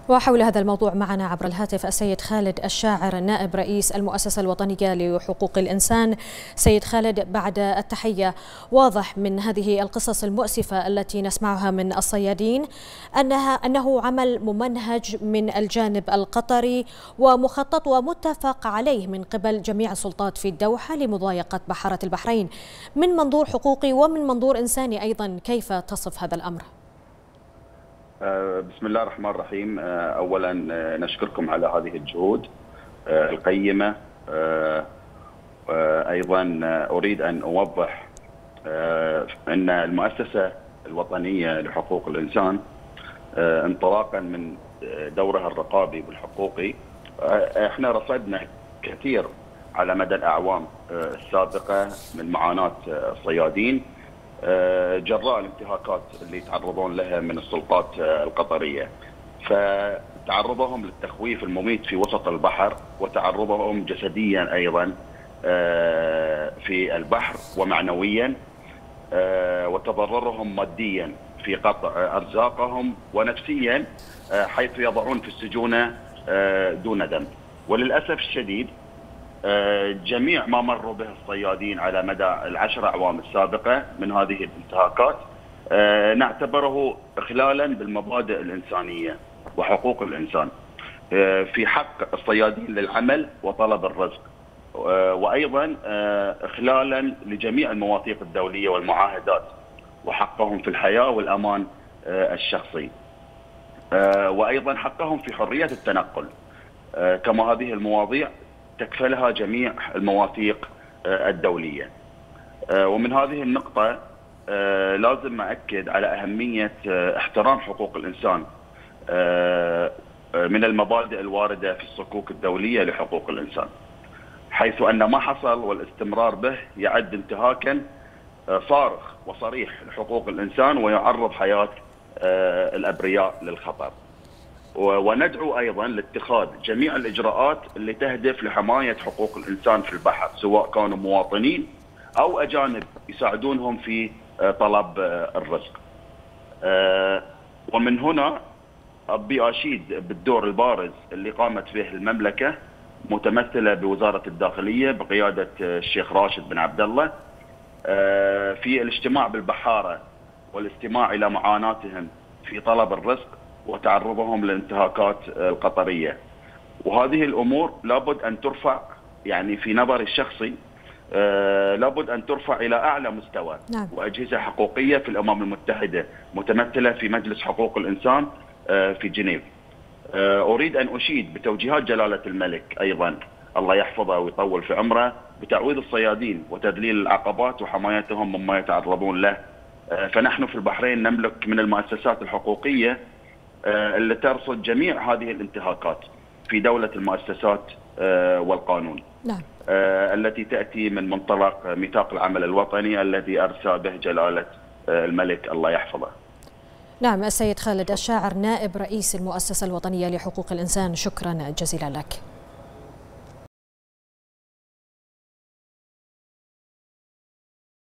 وحول هذا الموضوع معنا عبر الهاتف السيد خالد الشاعر نائب رئيس المؤسسة الوطنية لحقوق الإنسان. سيد خالد، بعد التحية، واضح من هذه القصص المؤسفة التي نسمعها من الصيادين أنه عمل ممنهج من الجانب القطري ومخطط ومتفق عليه من قبل جميع السلطات في الدوحة لمضايقة بحارة البحرين. من منظور حقوقي ومن منظور إنساني أيضا، كيف تصف هذا الأمر؟ بسم الله الرحمن الرحيم. أولا نشكركم على هذه الجهود القيمة. أيضا أريد أن أوضح أن المؤسسة الوطنية لحقوق الإنسان انطلاقا من دورها الرقابي والحقوقي، احنا رصدنا كثير على مدى الأعوام السابقة من معاناة الصيادين جراء الانتهاكات اللي يتعرضون لها من السلطات القطرية، فتعرضهم للتخويف المميت في وسط البحر، وتعرضهم جسديا أيضا في البحر ومعنويا، وتضررهم ماديا في قطع أرزاقهم، ونفسيا حيث يضعون في السجون دون ذنب. وللأسف الشديد جميع ما مروا به الصيادين على مدى ال10 أعوام السابقة من هذه الانتهاكات نعتبره إخلالا بالمبادئ الإنسانية وحقوق الإنسان في حق الصيادين للعمل وطلب الرزق، وأيضا إخلالا لجميع المواثيق الدولية والمعاهدات وحقهم في الحياة والأمان الشخصي، وأيضا حقهم في حرية التنقل، كما هذه المواضيع تكفلها جميع المواثيق الدولية. ومن هذه النقطة لازم أؤكد على أهمية احترام حقوق الإنسان من المبادئ الواردة في الصكوك الدولية لحقوق الإنسان، حيث أن ما حصل والاستمرار به يعد انتهاكا صارخ وصريح لحقوق الإنسان ويعرض حياة الأبرياء للخطر. وندعو أيضا لاتخاذ جميع الإجراءات اللي تهدف لحماية حقوق الإنسان في البحر، سواء كانوا مواطنين أو أجانب يساعدونهم في طلب الرزق. ومن هنا أبي أشيد بالدور البارز اللي قامت به المملكة متمثلة بوزارة الداخلية بقيادة الشيخ راشد بن عبد الله في الاجتماع بالبحارة والاستماع إلى معاناتهم في طلب الرزق وتعرضهم للانتهاكات القطرية. وهذه الأمور لابد أن ترفع، يعني في نظري الشخصي لابد أن ترفع إلى أعلى مستوى. نعم. وأجهزة حقوقية في الأمم المتحدة متمثلة في مجلس حقوق الإنسان في جنيف. أريد أن أشيد بتوجيهات جلالة الملك أيضا الله يحفظه ويطول في عمره بتعويض الصيادين وتذليل العقبات وحمايتهم مما يتعرضون له. فنحن في البحرين نملك من المؤسسات الحقوقية اللي ترصد جميع هذه الانتهاكات في دولة المؤسسات والقانون. نعم. التي تأتي من منطلق ميثاق العمل الوطني الذي أرسى به جلالة الملك الله يحفظه. نعم، السيد خالد الشاعر نائب رئيس المؤسسة الوطنية لحقوق الإنسان، شكرا جزيلا لك.